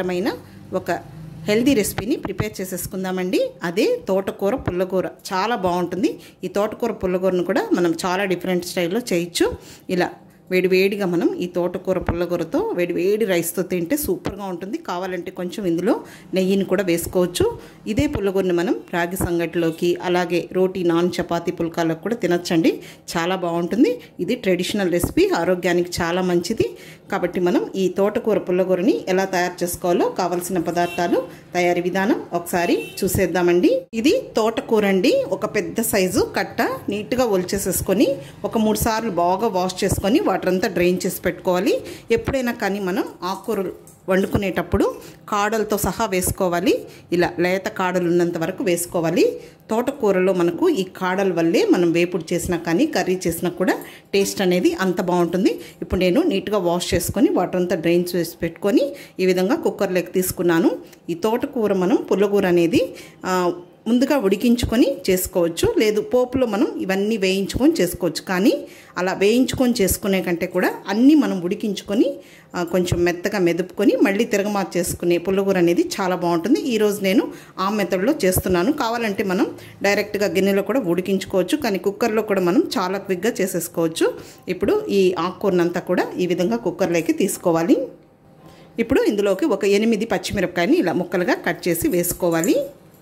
రుచికరమైన ఒక హెల్దీ రెసిపీని ప్రిపేర్ చేసేసుకుందామండి. అదే తోటకూర పుల్లగూర. చాలా బాగుంటుంది. ఈ తోటకూర పుల్లగూరను కూడా మనం చాలా డిఫరెంట్ స్టైల్లో చేయొచ్చు. ఇలా వేడివేడిగా మనం ఈ తోటకూర పుల్లగూరతో వేడివేడి రైస్తో తింటే సూపర్గా ఉంటుంది. కావాలంటే కొంచెం ఇందులో నెయ్యిని కూడా వేసుకోవచ్చు. ఇదే పుల్లగూరని మనం రాగి సంగటిలోకి, అలాగే రోటీ, నాన్, చపాతీ, పుల్కాలకు కూడా తినొచ్చండి. చాలా బాగుంటుంది. ఇది ట్రెడిషనల్ రెసిపీ, ఆరోగ్యానికి చాలా మంచిది. కాబట్టి మనం ఈ తోటకూర పుల్లగూరని ఎలా తయారు చేసుకోవాలో కావలసిన పదార్థాలు, తయారీ విధానం ఒకసారి చూసేద్దామండి. ఇది తోటకూర అండి. ఒక పెద్ద సైజు కట్ట నీట్గా ఒలిచేసేసుకొని ఒక 3 సార్లు బాగా వాష్ చేసుకొని వాటర్ అంతా డ్రైన్ చేసి పెట్టుకోవాలి. ఎప్పుడైనా కానీ మనం ఆకుకూరలు వండుకునేటప్పుడు కాడలతో సహా వేసుకోవాలి. ఇలా లేత కాడలు ఉన్నంత వరకు వేసుకోవాలి. తోటకూరలో మనకు ఈ కాడల వల్లే మనం వేపుడు చేసినా కానీ కర్రీ చేసినా కూడా టేస్ట్ అనేది అంత బాగుంటుంది. ఇప్పుడు నేను నీట్గా వాష్ చేసుకొని వాటర్ అంతా డ్రైన్ చేసి పెట్టుకొని ఈ విధంగా కుక్కర్లోకి తీసుకున్నాను. ఈ తోటకూర మనం పుల్లగూర అనేది ముందుగా ఉడికించుకొని చేసుకోవచ్చు, లేదు పోపులో మనం ఇవన్నీ వేయించుకొని చేసుకోవచ్చు. కానీ అలా వేయించుకొని చేసుకునే కంటే కూడా అన్నీ మనం ఉడికించుకొని కొంచెం మెత్తగా మెదుపుకొని మళ్ళీ తిరగమాత చేసుకునే పుల్లగూర అనేది చాలా బాగుంటుంది. ఈరోజు నేను ఆ మెథడ్లో చేస్తున్నాను. కావాలంటే మనం డైరెక్ట్గా గిన్నెలో కూడా ఉడికించుకోవచ్చు, కానీ కుక్కర్లో కూడా మనం చాలా క్విక్గా చేసేసుకోవచ్చు. ఇప్పుడు ఈ ఆకుకూరనంతా కూడా ఈ విధంగా కుక్కర్లోకి తీసుకోవాలి. ఇప్పుడు ఇందులోకి ఒక 8 పచ్చిమిరపకాయని ఇలా ముక్కలుగా కట్ చేసి వేసుకోవాలి.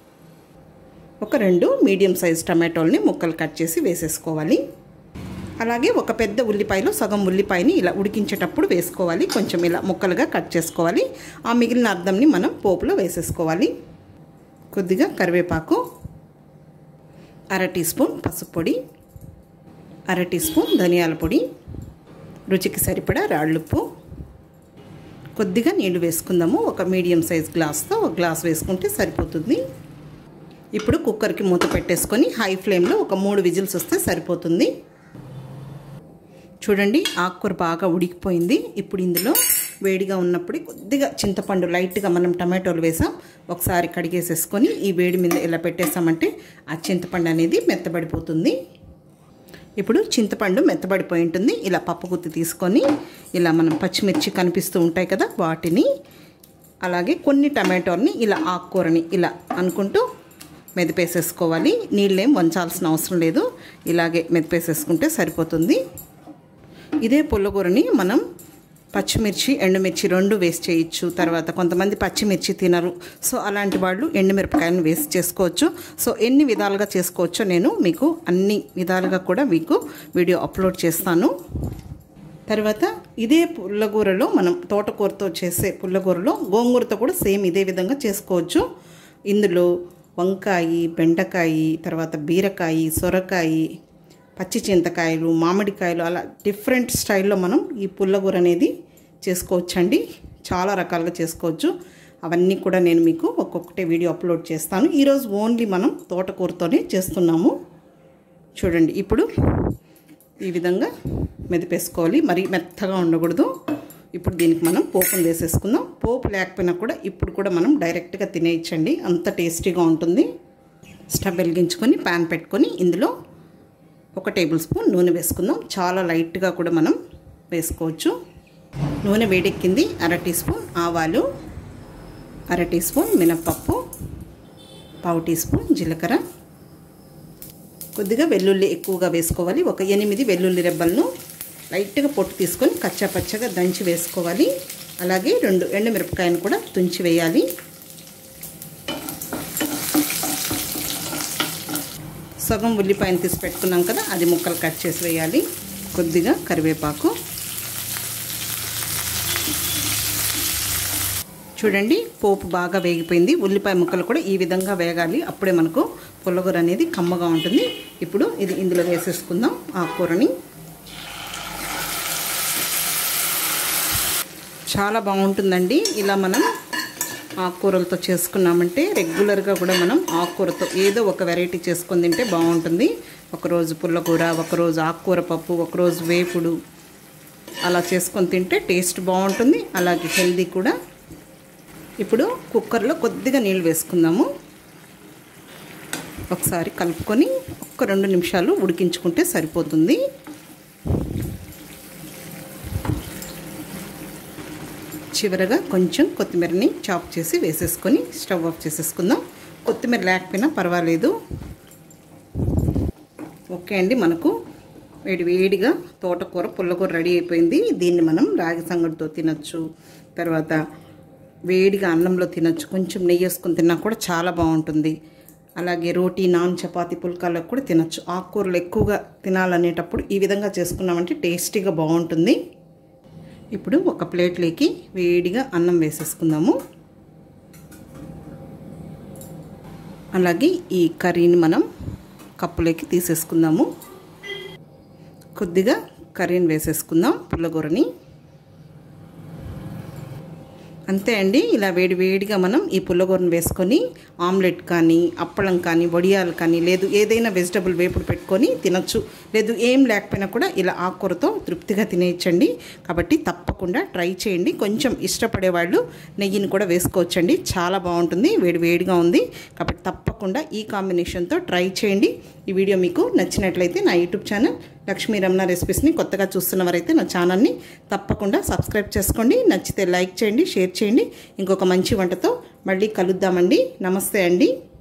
ఒక 2 మీడియం సైజ్ టమాటోల్ని ముక్కలు కట్ చేసి వేసేసుకోవాలి. అలాగే ఒక పెద్ద ఉల్లిపాయలో సగం ఉల్లిపాయని ఇలా ఉడికించేటప్పుడు వేసుకోవాలి. కొంచెం ఇలా ముక్కలుగా కట్ చేసుకోవాలి. ఆ మిగిలిన అర్ధంని మనం పోపులో వేసేసుకోవాలి. కొద్దిగా కరివేపాకు, 1/2 టీ స్పూన్ పసుపు పొడి, 1/2 టీ స్పూన్ ధనియాల పొడి, రుచికి సరిపడా రాళ్ళుప్పు, కొద్దిగా నీళ్లు వేసుకుందాము. ఒక మీడియం సైజ్ గ్లాస్తో ఒక గ్లాస్ వేసుకుంటే సరిపోతుంది. ఇప్పుడు కుక్కర్కి మూత పెట్టేసుకొని హై ఫ్లేమ్లో ఒక 3 విజిల్స్ వస్తే సరిపోతుంది. చూడండి, ఆకుకూర బాగా ఉడికిపోయింది. ఇప్పుడు ఇందులో వేడిగా ఉన్నప్పుడు కొద్దిగా చింతపండు లైట్గా మనం టమాటోలు వేసాం, ఒకసారి కడిగేసేసుకొని ఈ వేడి మీద ఇలా పెట్టేసామంటే ఆ చింతపండు అనేది మెత్తబడిపోతుంది. ఇప్పుడు చింతపండు మెత్తబడిపోయి ఉంటుంది. ఇలా పప్పు గుత్తి తీసుకొని ఇలా మనం పచ్చిమిర్చి కనిపిస్తూ ఉంటాయి కదా, వాటిని అలాగే కొన్ని టమాటోల్ని ఇలా ఆకుకూరని ఇలా అనుకుంటూ మెదిపేసేసుకోవాలి. నీళ్ళేం వంచాల్సిన అవసరం లేదు, ఇలాగే మెదిపేసేసుకుంటే సరిపోతుంది. ఇదే పుల్లగూరని మనం పచ్చిమిర్చి, ఎండుమిర్చి 2 వేసి చేయొచ్చు. తర్వాత కొంతమంది పచ్చిమిర్చి తినరు, సో అలాంటి వాళ్ళు ఎండుమిరపకాయలను వేసి చేసుకోవచ్చు. సో ఎన్ని విధాలుగా చేసుకోవచ్చో నేను మీకు అన్ని విధాలుగా కూడా మీకు వీడియో అప్లోడ్ చేస్తాను. తర్వాత ఇదే పుల్లగూరలో మనం తోటకూరతో చేసే పుల్లగూరలో గోంగూరతో కూడా సేమ్ ఇదే విధంగా చేసుకోవచ్చు. ఇందులో వంకాయ, బెండకాయ, తర్వాత బీరకాయ, సొరకాయ, పచ్చి చింతకాయలు, మామిడికాయలు, అలా డిఫరెంట్ స్టైల్లో మనం ఈ పుల్లగూర అనేది చేసుకోవచ్చండి. చాలా రకాలుగా చేసుకోవచ్చు. అవన్నీ కూడా నేను మీకు ఒక్కొక్కటే వీడియో అప్లోడ్ చేస్తాను. ఈరోజు ఓన్లీ మనం తోటకూరతోనే చేస్తున్నాము. చూడండి, ఇప్పుడు ఈ విధంగా మెదిపేసుకోవాలి, మరీ మెత్తగా ఉండకూడదు. ఇప్పుడు దీనికి మనం పోపును వేసేసుకుందాం. పోపు లేకపోయినా కూడా ఇప్పుడు కూడా మనం డైరెక్ట్గా తినేయచ్చండి, అంత టేస్టీగా ఉంటుంది. స్టవ్ వెలిగించుకొని ప్యాన్ పెట్టుకొని ఇందులో 1 టేబుల్ స్పూన్ నూనె వేసుకుందాం. చాలా లైట్గా కూడా మనం వేసుకోవచ్చు. నూనె వేడెక్కింది. 1/2 టీ స్పూన్ ఆవాలు, 1/2 టీ స్పూన్ మినప్పప్పు, 1/2 టీ స్పూన్ జీలకర్ర, కొద్దిగా వెల్లుల్లి ఎక్కువగా వేసుకోవాలి. ఒక 8 వెల్లుల్లి రెబ్బలను లైట్గా పొట్టు తీసుకొని కచ్చాపచ్చగా దంచి వేసుకోవాలి. అలాగే 2 ఎండుమిరపకాయలు కూడా తుంచి వేయాలి. సగం ఉల్లిపాయను తీసి పెట్టుకున్నాం కదా, అది ముక్కలు కట్ చేసి వేయాలి. కొద్దిగా కరివేపాకు. చూడండి, పోపు బాగా వేగిపోయింది. ఉల్లిపాయ ముక్కలు కూడా ఈ విధంగా వేగాలి, అప్పుడే మనకు పుల్లగూర అనేది కమ్మగా ఉంటుంది. ఇప్పుడు ఇది ఇందులో వేసేసుకుందాం ఆకుకూరని. చాలా బాగుంటుందండి. ఇలా మనం ఆకుకూరలతో చేసుకున్నామంటే రెగ్యులర్గా కూడా మనం ఆకుకూరతో ఏదో ఒక వెరైటీ చేసుకొని తింటే బాగుంటుంది. ఒకరోజు పుల్లకూర, ఒకరోజు ఆకుకూర పప్పు, ఒకరోజు వేపుడు, అలా చేసుకొని తింటే టేస్ట్ బాగుంటుంది, అలాగే హెల్దీ కూడా. ఇప్పుడు కుక్కర్లో కొద్దిగా నీళ్ళు వేసుకుందాము. ఒకసారి కలుపుకొని 1-2 నిమిషాలు ఉడికించుకుంటే సరిపోతుంది. చివరగా కొంచెం కొత్తిమీరని చాప్ చేసి వేసేసుకొని స్టవ్ ఆఫ్ చేసేసుకుందాం. కొత్తిమీర లేకపోయినా పర్వాలేదు. ఓకే అండి, మనకు వేడివేడిగా తోటకూర పుల్లకూర రెడీ అయిపోయింది. దీన్ని మనం రాగి సంగటితో తినచ్చు, తర్వాత వేడిగా అన్నంలో తినచ్చు, కొంచెం నెయ్యి వేసుకొని తిన్నా కూడా చాలా బాగుంటుంది. అలాగే రోటీ, నాన్, చపాతీ, పుల్కాలకు కూడా తినచ్చు. ఆకుకూరలు ఎక్కువగా తినాలనేటప్పుడు ఈ విధంగా చేసుకున్నామంటే టేస్టీగా బాగుంటుంది. ఇప్పుడు ఒక ప్లేట్లోకి వేడిగా అన్నం వేసేసుకుందాము. అలాగే ఈ కర్రీని మనం కప్పులోకి తీసేసుకుందాము. కొద్దిగా కర్రీని వేసేసుకుందాం, పుల్లగూరని. అంతే అండి, ఇలా వేడివేడిగా మనం ఈ పుల్లగూరను వేసుకొని ఆమ్లెట్ కానీ, అప్పడం కానీ, వడియాలు కానీ, లేదు ఏదైనా వెజిటబుల్ వేపుడు పెట్టుకొని తినచ్చు. లేదు ఏం లేకపోయినా కూడా ఇలా ఆకుకూరతో తృప్తిగా తినేయచ్చండి. కాబట్టి తప్పకుండా ట్రై చేయండి. కొంచెం ఇష్టపడే వాళ్ళు నెయ్యిని కూడా వేసుకోవచ్చండి, చాలా బాగుంటుంది. వేడివేడిగా ఉంది కాబట్టి తప్పకుండా ఈ కాంబినేషన్తో ట్రై చేయండి. ఈ వీడియో మీకు నచ్చినట్లయితే నా యూట్యూబ్ ఛానల్ లక్ష్మీ రమణ రెసిపీస్ని కొత్తగా చూస్తున్నవారైతే నా ఛానల్ని తప్పకుండా సబ్స్క్రైబ్ చేసుకోండి. నచ్చితే లైక్ చేయండి, షేర్ చేయండి. ఇంకొక మంచి వంటతో మళ్ళీ కలుద్దామండి. నమస్తే అండి.